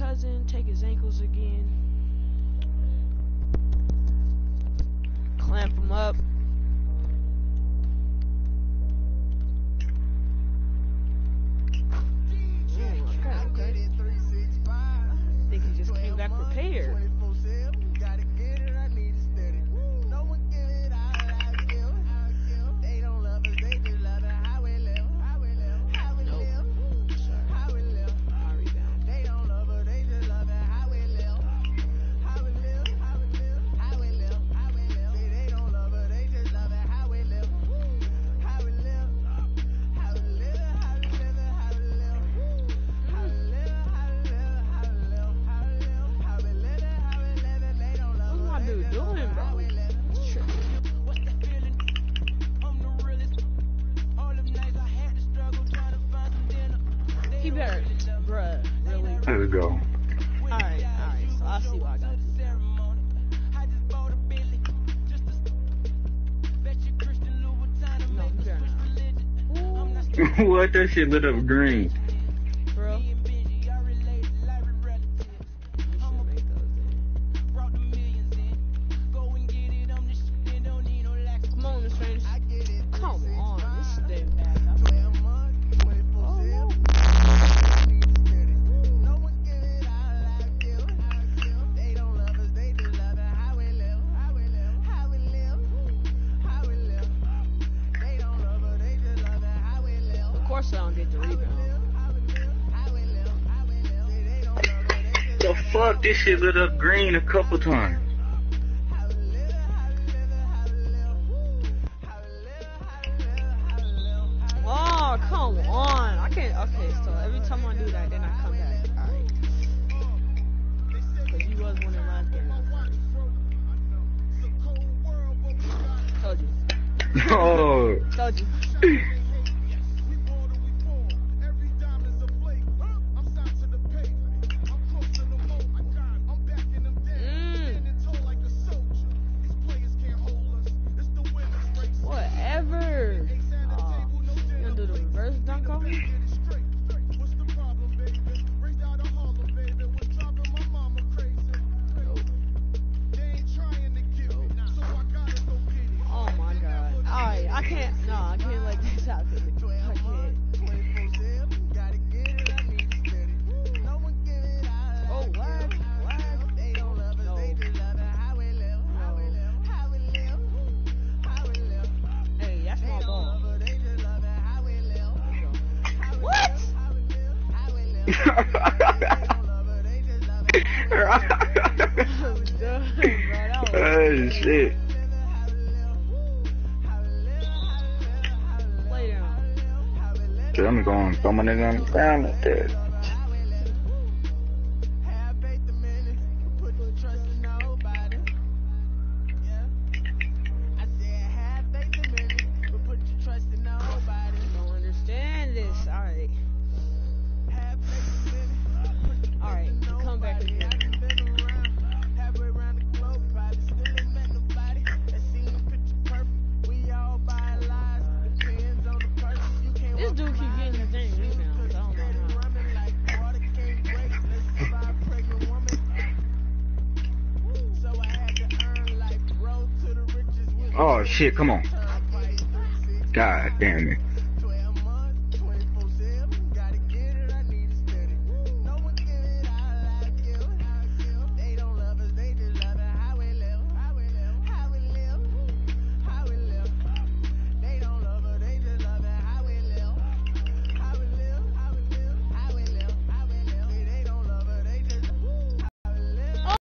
cousin, take his ankles again. Clamp him up. Okay. I think he just came back prepared. There we go. Alright, so I'll see what I got to do. No, What? That shit lit up green. Bro. Come on, Miss Strange. Come on, this is damn bad. Of course I don't get the rebound. The fuck? This shit lit up green a couple times. Oh, come on. I can't. Okay, so every time I do that, then I come back. Alright. Because you was winning last game. Told you. Oh. Told you. Whatever. Oh, you gonna do the reverse dunk on me? Oh my god. Alright, I can't. No, I can't let this happen. I can't. Oh, what? Hey, that's my ball. What? Oh shit. Lay down. Dude, I'm going to throw my nigga on the ground like that. Don't understand this. Alright. Alright, come back again. This dude keep getting his dang rebounds. I don't know Oh shit, come on. God damn it.